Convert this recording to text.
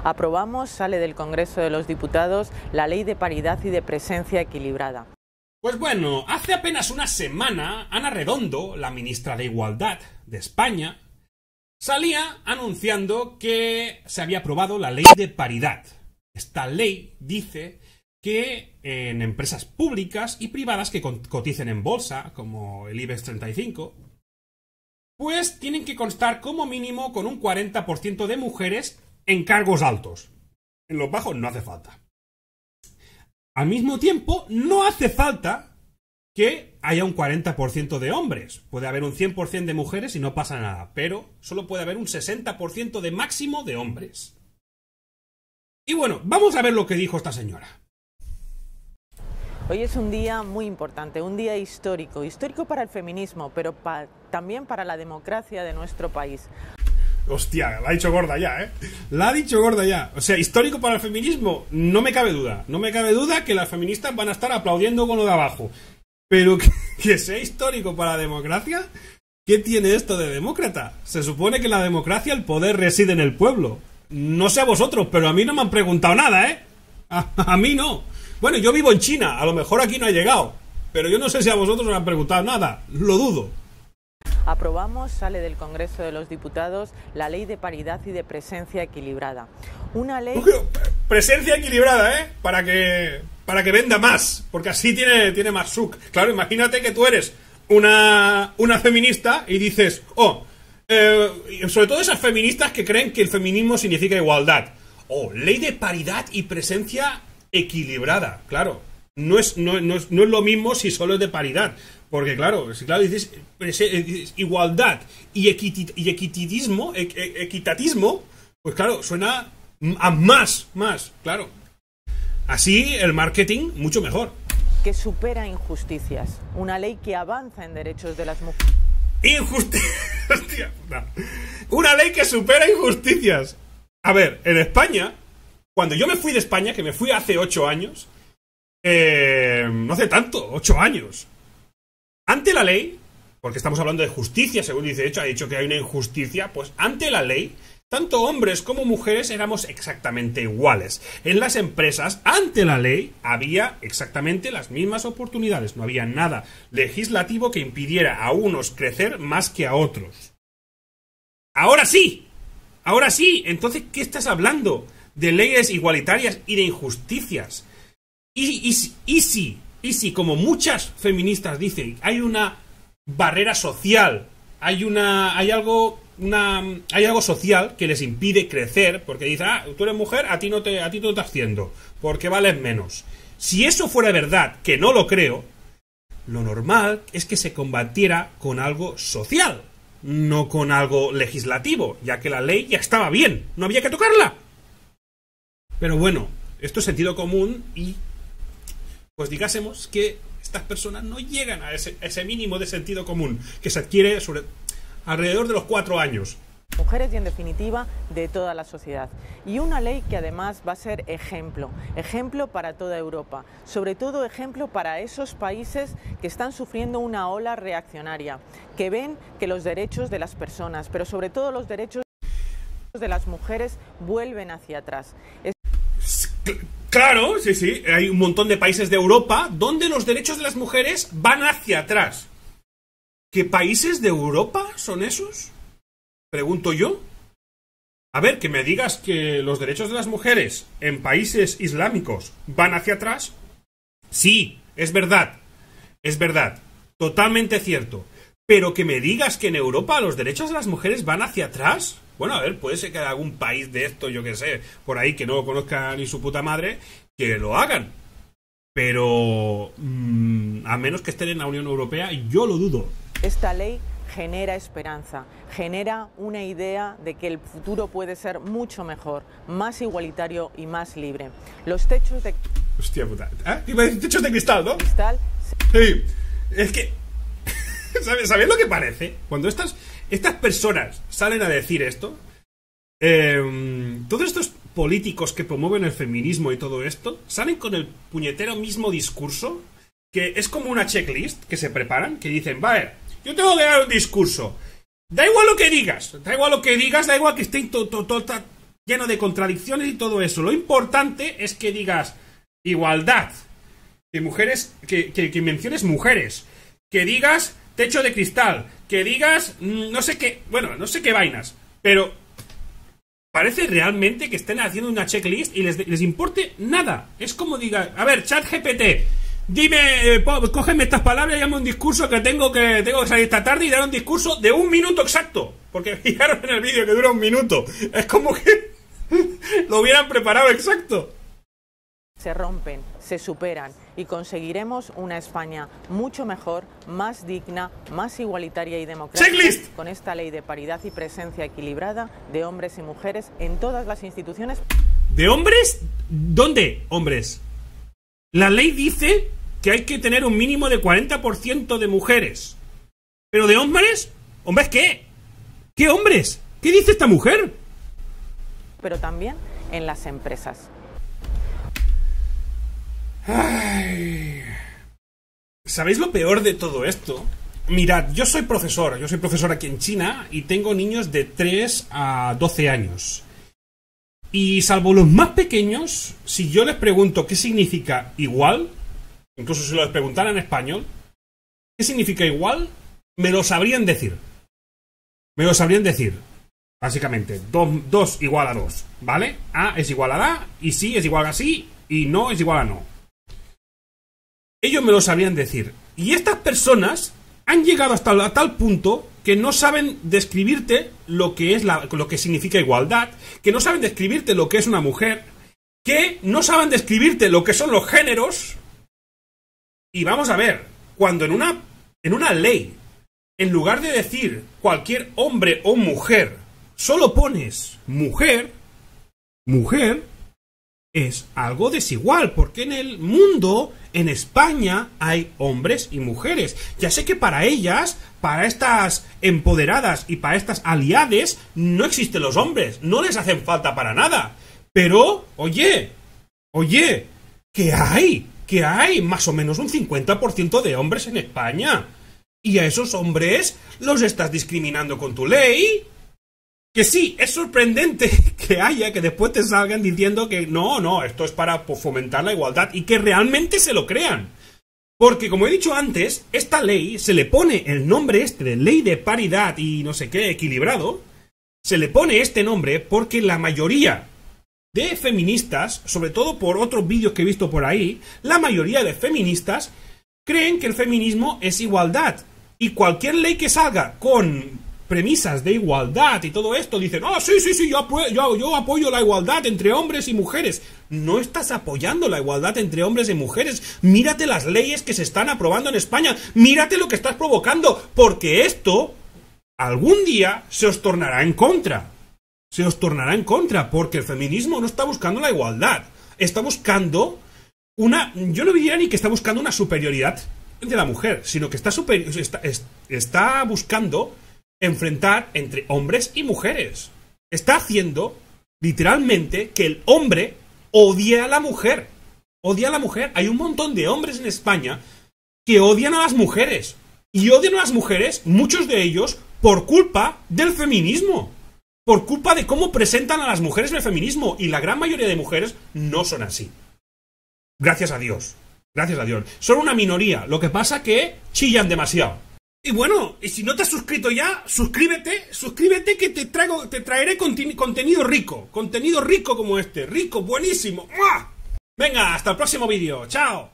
Aprobamos, sale del Congreso de los Diputados, la Ley de Paridad y de Presencia Equilibrada. Pues bueno, hace apenas una semana, Ana Redondo, la ministra de Igualdad de España, salía anunciando que se había aprobado la Ley de Paridad. Esta ley dice que en empresas públicas y privadas que coticen en bolsa, como el IBEX 35, pues tienen que constar como mínimo con un 40% de mujeres en cargos altos. En los bajos no hace falta. Al mismo tiempo, no hace falta que haya un 40% de hombres. Puede haber un 100% de mujeres y no pasa nada, pero solo puede haber un 60% de máximo de hombres. Y bueno, vamos a ver lo que dijo esta señora. Hoy es un día muy importante, un día histórico para el feminismo, pero también para la democracia de nuestro país. Hostia, la ha dicho gorda ya, ¿eh? La ha dicho gorda ya. O sea, histórico para el feminismo, no me cabe duda. No me cabe duda que las feministas van a estar aplaudiendo con lo de abajo. Pero que sea histórico para la democracia, ¿qué tiene esto de demócrata? Se supone que en la democracia el poder reside en el pueblo. No sé a vosotros, pero a mí no me han preguntado nada, ¿eh? A mí no. Bueno, yo vivo en China, a lo mejor aquí no ha llegado. Pero yo no sé si a vosotros os han preguntado nada. Lo dudo. Aprobamos, sale del Congreso de los Diputados, la Ley de Paridad y de Presencia Equilibrada. Una ley... Presencia equilibrada, ¿eh? Para que venda más, porque así tiene más suc. Claro, imagínate que tú eres una feminista y dices, sobre todo esas feministas que creen que el feminismo significa igualdad. Ley de paridad y presencia equilibrada. Claro, no es lo mismo si solo es de paridad. Porque claro, si dices igualdad y equitatismo, pues claro, suena a más, claro. Así el marketing mucho mejor. Que supera injusticias, una ley que avanza en derechos de las mujeres. Hostia, no. Una ley que supera injusticias. A ver, en España, cuando yo me fui de España, que me fui hace 8 años, no hace tanto, 8 años. Ante la ley, porque estamos hablando de justicia, según dice, de hecho, ha dicho que hay una injusticia, pues ante la ley, tanto hombres como mujeres éramos exactamente iguales. En las empresas, ante la ley, había exactamente las mismas oportunidades. No había nada legislativo que impidiera a unos crecer más que a otros. Ahora sí, entonces, ¿qué estás hablando? De leyes igualitarias y de injusticias. Y si, como muchas feministas dicen, hay una barrera social, hay algo social que les impide crecer, porque dice, tú eres mujer, a ti no te estás haciendo, porque vales menos. Si eso fuera verdad, que no lo creo, lo normal es que se combatiera con algo social, no con algo legislativo, ya que la ley ya estaba bien, no había que tocarla. Pero bueno, esto es sentido común y pues digásemos que estas personas no llegan a ese mínimo de sentido común que se adquiere alrededor de los 4 años. Mujeres y en definitiva de toda la sociedad. Y una ley que además va a ser ejemplo para toda Europa, sobre todo ejemplo para esos países que están sufriendo una ola reaccionaria, que ven que los derechos de las personas, pero sobre todo los derechos de las mujeres vuelven hacia atrás. Claro, sí, hay un montón de países de Europa donde los derechos de las mujeres van hacia atrás. ¿Qué países de Europa son esos? Pregunto yo. A ver, que me digas que los derechos de las mujeres en países islámicos van hacia atrás. Sí, es verdad, totalmente cierto. Pero que me digas que en Europa los derechos de las mujeres van hacia atrás. Bueno, a ver, puede ser que haya algún país de esto, yo que sé, por ahí que no lo conozca ni su puta madre, que lo hagan. Pero a menos que estén en la Unión Europea, yo lo dudo. Esta ley genera esperanza, genera una idea de que el futuro puede ser mucho mejor, más igualitario y más libre. Los techos de... Hostia puta. ¿Eh? Iba a decir techos de cristal, ¿no? Cristal... Sí, es que... ¿Sabes lo que parece? Cuando estas personas salen a decir esto, todos estos políticos que promueven el feminismo y todo esto, salen con el puñetero mismo discurso, que es como una checklist que se preparan, que dicen, vale, yo tengo que dar un discurso, da igual lo que digas, da igual que esté lleno de contradicciones y todo eso. Lo importante es que digas igualdad, que mujeres, que menciones mujeres, que digas techo de cristal, que digas no sé qué, bueno, no sé qué vainas, pero parece realmente que estén haciendo una checklist y les importe nada. Es como diga, a ver, ChatGPT, dime, cógeme estas palabras y dame un discurso que tengo que salir esta tarde y dar un discurso de 1 minuto exacto. Porque fijaros en el vídeo que dura 1 minuto. Es como que lo hubieran preparado exacto. Se rompen, se superan y conseguiremos una España mucho mejor, más digna, más igualitaria y democrática. ¡Checklist! Con esta ley de paridad y presencia equilibrada de hombres y mujeres en todas las instituciones. ¿De hombres? ¿Dónde hombres? La ley dice que hay que tener un mínimo de 40% de mujeres. ¿Pero de hombres? ¿Hombres qué? ¿Qué hombres? ¿Qué dice esta mujer? Pero también en las empresas. Ay. ¿Sabéis lo peor de todo esto? Mirad, yo soy profesor aquí en China y tengo niños de 3 a 12 años. Y salvo los más pequeños, si yo les pregunto qué significa igual, incluso si les preguntara en español, ¿qué significa igual? Me lo sabrían decir. Me lo sabrían decir. Básicamente, 2 igual a 2, ¿vale? A es igual a A, y sí es igual a sí, y no es igual a no. Ellos me lo sabrían decir. Y estas personas han llegado hasta tal punto que no saben describirte lo que es lo que significa igualdad, que no saben describirte lo que es una mujer, que no saben describirte lo que son los géneros. Y vamos a ver, cuando en una ley, en lugar de decir cualquier hombre o mujer, solo pones mujer, es algo desigual, porque en el mundo, en España, hay hombres y mujeres. Ya sé que para ellas, para estas empoderadas y para estas aliades, no existen los hombres, no les hacen falta para nada. Pero, oye, que hay más o menos un 50% de hombres en España. Y a esos hombres los estás discriminando con tu ley. Que sí, es sorprendente que después te salgan diciendo que no, esto es para fomentar la igualdad y que realmente se lo crean. Porque, como he dicho antes, esta ley se le pone el nombre de ley de paridad y no sé qué, equilibrado, se le pone este nombre porque la mayoría de feministas, sobre todo por otros vídeos que he visto por ahí, la mayoría de feministas creen que el feminismo es igualdad. Y cualquier ley que salga con premisas de igualdad y todo esto, dicen, sí, yo apoyo la igualdad entre hombres y mujeres. No estás apoyando la igualdad entre hombres y mujeres. Mírate las leyes que se están aprobando en España, mírate lo que estás provocando, porque esto algún día se os tornará en contra. Se os tornará en contra, porque el feminismo no está buscando la igualdad, está buscando yo no diría ni que está buscando una superioridad de la mujer, sino que está buscando enfrentar entre hombres y mujeres. Está haciendo, literalmente, que el hombre odie a la mujer. Odia a la mujer. Hay un montón de hombres en España que odian a las mujeres. Y odian a las mujeres, muchos de ellos, por culpa del feminismo. Por culpa de cómo presentan a las mujeres en el feminismo. Y la gran mayoría de mujeres no son así. Gracias a Dios. Gracias a Dios. Son una minoría. Lo que pasa que chillan demasiado. Y bueno, y si no te has suscrito ya, suscríbete que te traeré contenido rico como este, rico, buenísimo. ¡Mua! Venga, hasta el próximo vídeo, chao.